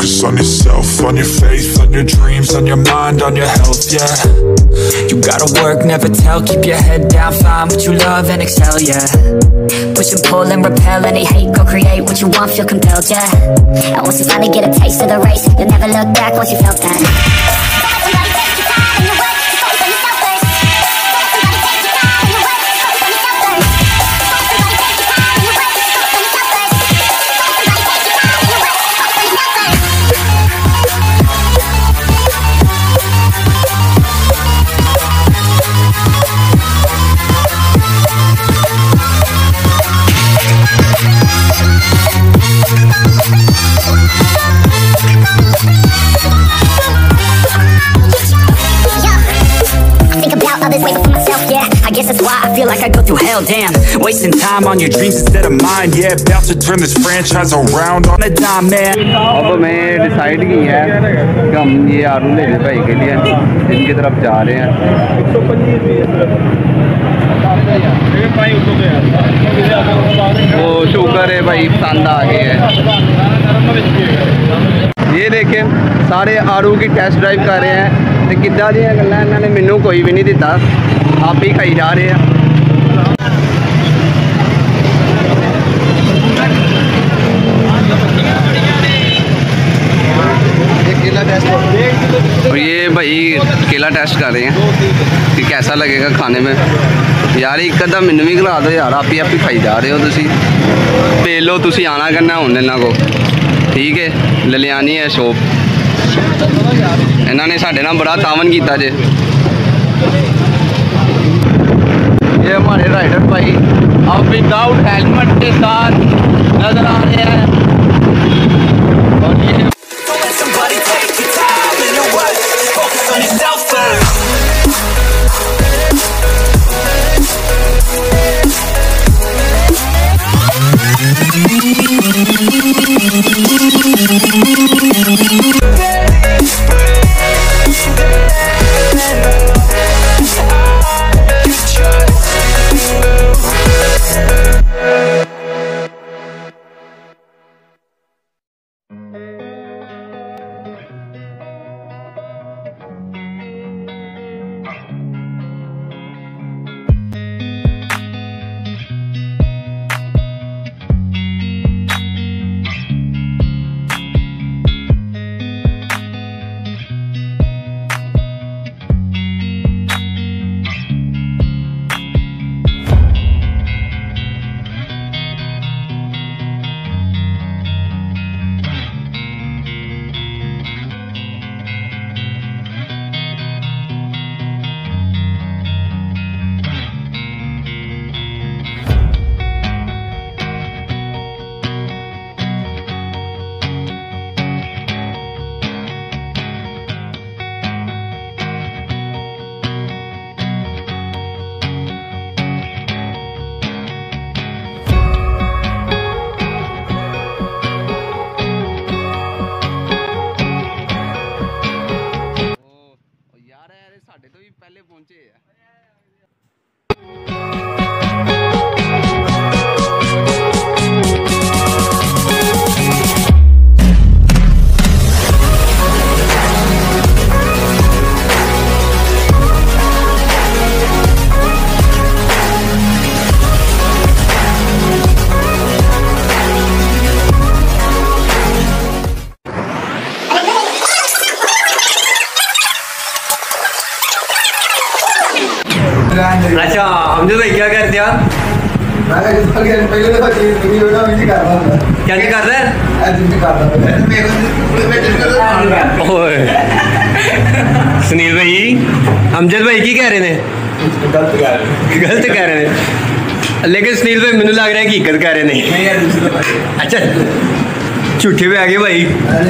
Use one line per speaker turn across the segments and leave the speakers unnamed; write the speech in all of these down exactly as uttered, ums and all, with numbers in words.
Focus on yourself, on your faith, on your dreams, on your mind, on your health, yeah. You gotta work, never tell, keep your head down, find what you love and excel, yeah. Push and pull and repel any hate, go create what you want, feel compelled, yeah. And once you finally get a taste of the race, you'll never look back once you felt that. Like I go through hell, damn. Wasting time on your dreams instead of mine. Yeah, about to turn this franchise around on a dime, man.
अब मैं decide की है कि हम ये आलू लेने भाई के लिए इनकी तरफ जा रहे हैं। वो शुक्र है भाई पसंद आ गए हैं। ये देखें सारे आलू की टेस्ट ड्राइव कर रहे हैं तो किद्दां दियां गल्लां इन्होंने मैनू कोई भी नहीं दिता, आप ही खाई जा रहे हैं। और ये भाई केला टेस्ट कर रहे हैं कि कैसा लगेगा खाने में। यार एक अद्धा मैनू भी खिला दो यार, आप ही आप ही खाई जा रहे हो तुसी। पेलो तुसी आना करना हुण इन्हां को, ठीक है। ललियानी है शॉप, इन्होंने साढ़े नाल बड़ा तावन किया जे। ये हमारे राइडर भाई अब विदाउट हेलमेट के साथ नजर आ रहे हैं। और ये पहले पहुंचे है।
अच्छा हमजा भाई क्या करते हैं? क्या क्या कर रहे हैं? सुनील भाई अमजद भाई की कह रहे थे? गलत कह रहे थे, लेकिन सुनील भाई मैंने लग रहा है कि हकीकत कह रहे नहीं। अच्छा झूठे पे आ गए भाई।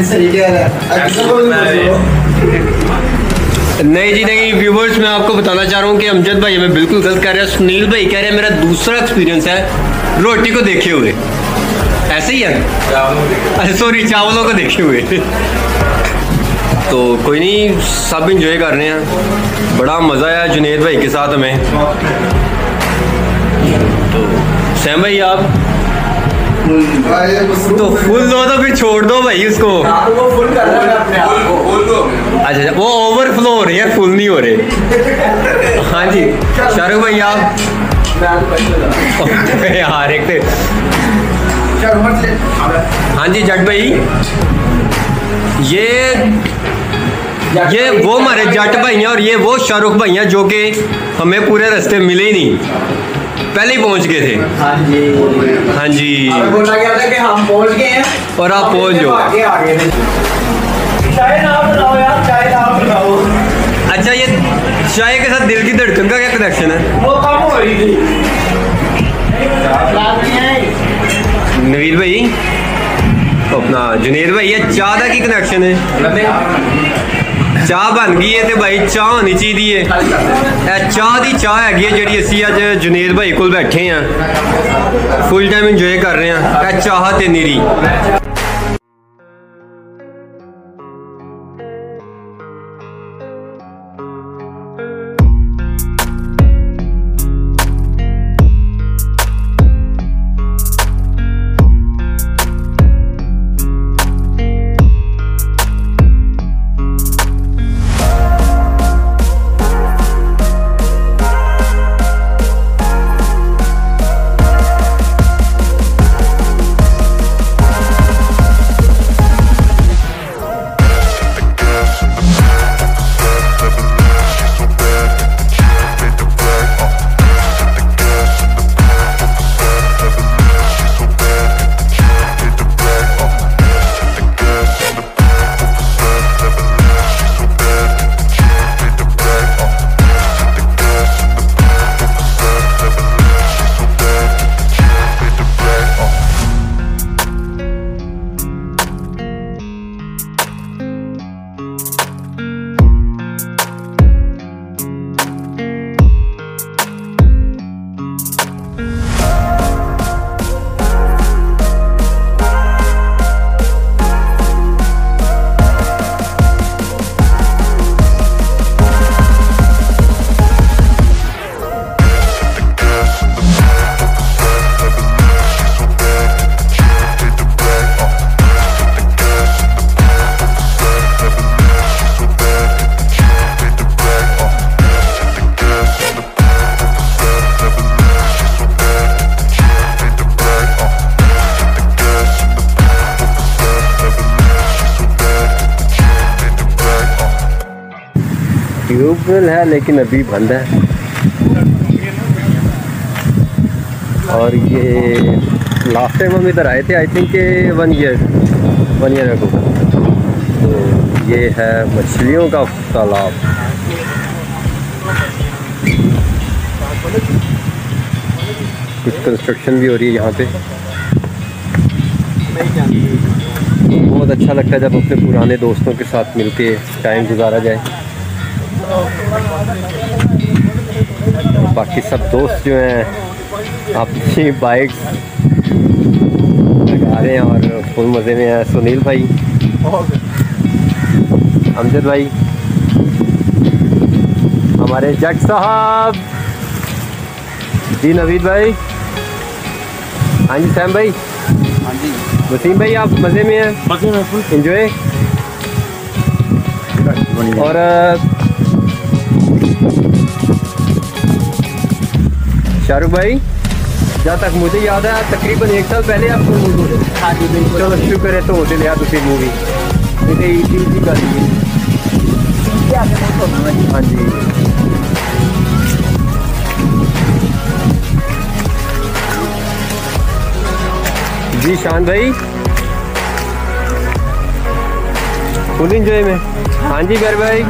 नहीं जी नहीं व्यूवर्स, मैं आपको बताना चाह रहा हूँ कि अमजद भाई हमें बिल्कुल गलत कह रहे हैं। सुनील भाई कह रहे हैं मेरा दूसरा एक्सपीरियंस है रोटी को देखे हुए। ऐसे ही है? अच्छा सॉरी, चावलों को देखे हुए। तो कोई नहीं, सब इंजॉय कर रहे हैं, बड़ा मज़ा आया जुनेद भाई के साथ हमें। तो सैम भाई आप तो फुल दो तो फिर छोड़ दो भाई उसको।
वो फुल कर रहा है अपने आप को।
अच्छा वो ओवरफ्लो हो रही है, फुल नहीं हो रहे। हाँ जी शाहरुख भाई आप यार एक हाँ जी जट भाई, ये ये वो हमारे जट भाई हैं और ये वो शाहरुख भाई हैं जो कि हमें पूरे रास्ते मिले ही नहीं, पहले ही पहुंच गए थे।
हाँ जी
हाँ जी
बोला गया था कि हम पहुंच गए हैं
और आप पहुंच जाओ।
आगे आ गए थे। चाय ना बनाओ यार, चाय ना बनाओ।
अच्छा ये चाय के साथ दिल की धड़कन का क्या कनेक्शन है?
वो कम हो रही थी।
नवीद भाई अपना जुनेद भाई, ये चाह का की कनेक्शन है? चाह बन गई है तो भाई चाह होनी चाहिए। चाह की चाह हैगी है जी असी अज जुनेद भाई को बैठे हैं, फुल टाइम इंजॉय कर रहे हैं। चाह ते निरी ट्यूबवेल है लेकिन अभी बंद है। और ये लास्ट टाइम हम इधर आए थे I think one year one year ago. तो ये है मछलियों का तालाब। कुछ कंस्ट्रक्शन भी हो रही है यहाँ पे। बहुत अच्छा लगता है जब अपने पुराने दोस्तों के साथ मिलके टाइम गुजारा जाए। बाकी सब दोस्त जो हैं अपनी बाइक्स लगा रहे हैं और फुल मज़े में है। सुनील भाई, अमजद भाई, हमारे जट साहब जी, नवीद भाई, हाँ जी सैम भाई,
हाँ जी
वसीम भाई, आप मज़े में हैं?
मज़े में फुल
एंजॉय। और शाहरुख भाई, जहाँ तक मुझे याद है तकरीबन एक साल पहले आपको मूवी,
हाँ जी बिल्कुल।
चलो शुक्र है तो होते लिया तुसी मूवी इसी कर हाँ जी। जी शान भाई फुल इंजॉय में। हाँ जी घर भाई,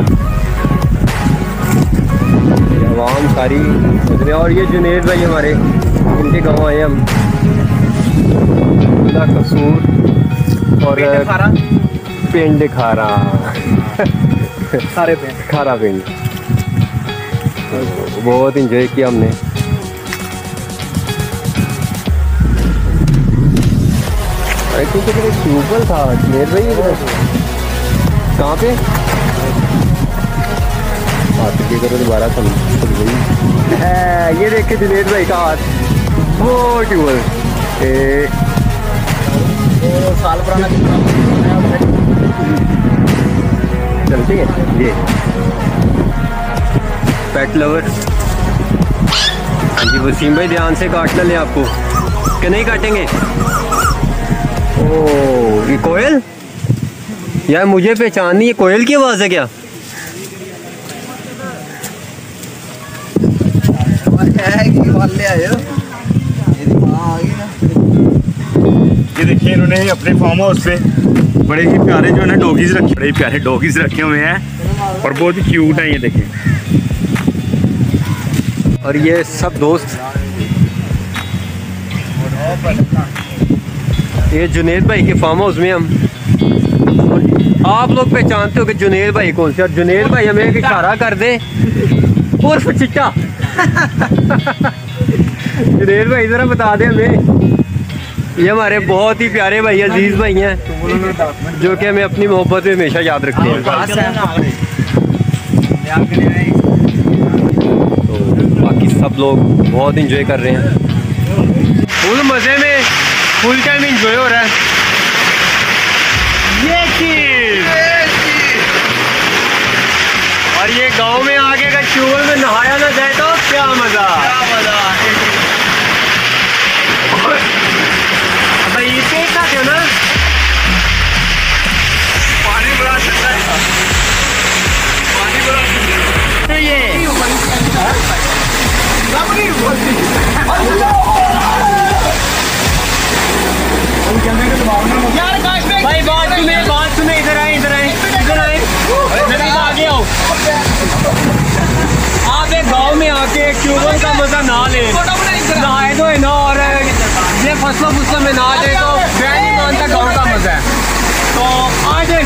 आवाम सारी। और ये जुनेद भाई हमारे, इनके गाँव आए हम, कसूर और पिंड खारा
सारे पिंड
खारा पिंड। बहुत इंजॉय किया हमने। आई थिंक ट्यूबवेल था जुनेद भाई, कहाँ पे हाथ के करो दोबारा तुम ये देखे जुनेद भाई का हाथ, वो ट्यूबवेल।
साल पुराना
चलती है ये पेट लवर। हाँ जी वसीम भाई ध्यान से काटना ले आपको कि नहीं काटेंगे। ओ ये कोयल यार मुझे पहचान नहीं, ये कोयल की आवाज़ है क्या?
ये देखिए इन्होंने अपने फार्म हाउस पे बड़े ही प्यारे जो है ना डॉगीज रखे, बड़े ही प्यारे डॉगीज रखे हुए हैं और बहुत ही क्यूट हैं ये देखिए।
और ये सब दोस्त ये जुनेद भाई के फार्म हाउस में हम, आप लोग पहचानते हो कि जुनेद भाई कौन से, और जुनेद भाई हमें एक इशारा कर दे उर्फ चिट्टा। जुनेद भाई जरा बता दें हमें। ये हमारे बहुत ही प्यारे भाई अजीज भाई हैं जो कि हमें अपनी मोहब्बत में हमेशा याद रखते हैं। तो बाकी सब लोग बहुत इंजॉय कर रहे हैं, फुल मज़े में, फुल टाइम इंजॉय हो रहा है। ये चीज और ये गांव में आके अगर ट्यूबवेल में नहाया ना जाए तो क्या मजा, क्या मजा। भाई इसे खाते हो ना,
पानी बड़ा ठंडा है, पानी बड़ा ठंडा
तो ये भाई बात सुने, बात सुने, इधर आए, इधर आए, इधर आए, जल्दी आगे आओ। आप एक गांव में आके ट्यूबवेल का मजा ना ले, नहाए धोए ना और ये फसलों फसलों में ना जाए तो मैं नहीं मानता गाँव का मजा है। तो आ जाए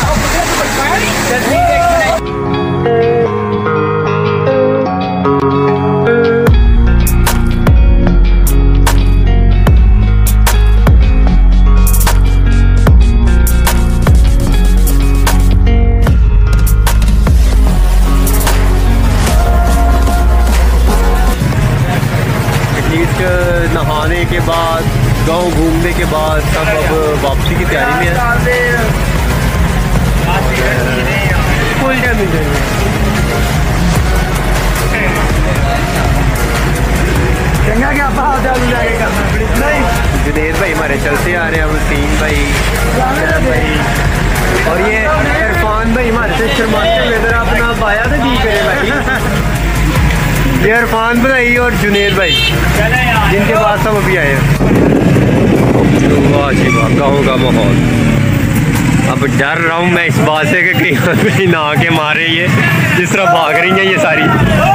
फिर नहाने के बाद, गांव घूमने के बाद सब अब वापसी की तैयारी में है। फुल टाइम जुनेद भाई हमारे चलते आ रहे हैं, वसीम भाई, भाई और ये इरफान भाई हमारे से शर्माते हुए इधर अपना बाया तो दी करे भाई। ये इरफान भाई और जुनेद भाई जिनके पास हम अभी आए हैं। वाह जी वाह, गाँव का माहौल। अब डर रहा हूँ मैं इस बात से कि कहीं कहीं नहा के मारे ये जिस तरह भाग रही हैं ये सारी।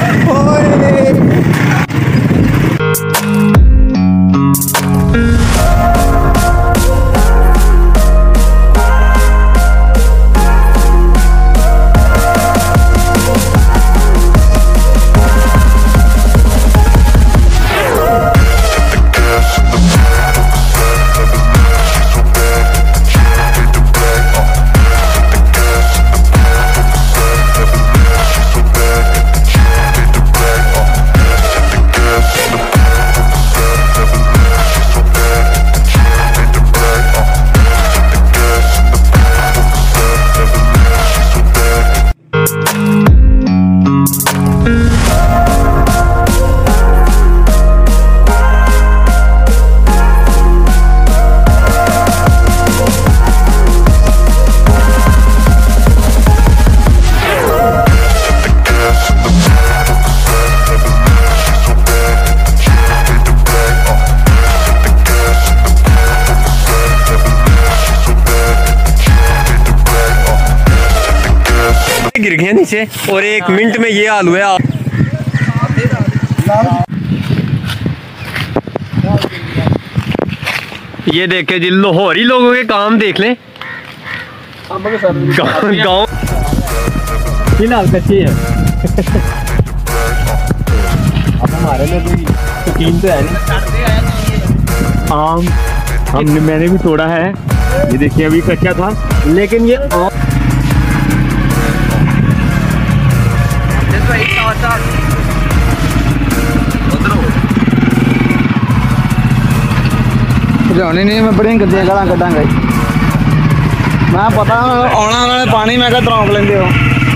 गिर गया नीचे और एक मिनट में ये हाल हुआ। ये देखे जी लाहौरी लोगों के काम देख लें। गाँव फिलहाल कच्चे हैं। अब हमारे में कोई शौकीन तो है नहीं।
आम हमने मैंने भी तोड़ा है, ये देखिए अभी कच्चा था,
लेकिन ये
लियानी नहीं, मैं बड़ियां गंदियां गालां कड्डांगा। मैं पता आना उन्होंने पानी, मैं क्या तरौंक लेंदे हो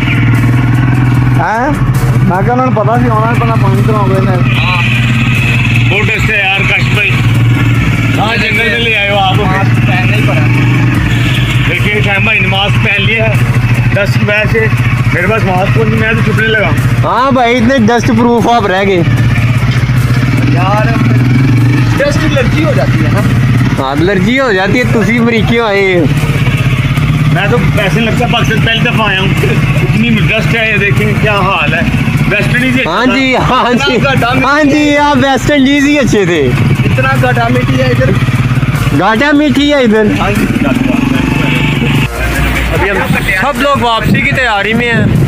हैं? मैं क्या उन्होंने पता सी आना पता पानी तरौंक लेंदे।
बहुत डस्ट है यार कश भाई, हाँ जंगल में ले आए हो आप।
पहनना ही पड़ा।
देखिए शाम भाई ने मास्क पहन लिया है डस्ट की वजह से, मेरे पास मास्क नहीं, मैं तो छुपने लगा।
हाँ भाई इतने डस्ट प्रूफ आप रह गए
यार, डस्ट एलर्जी हो जाती है ना।
हाँ एलर्जी हो जाती है, तुसी अमरीकी आए।
मैं तो ऐसे लगता है पाकिस्तान पहली दफ़ा आया हूँ, इतनी डस्ट है, ये देखें क्या हाल है। वेस्ट इंडीज
हाँ जी हाँ जी हाँ जी, आप वेस्ट इंडीज ही अच्छे थे।
इतना घाटा मीठी है इधर,
घाटा मीठी है इधर। अभी हम सब लोग वापसी की तैयारी में हैं।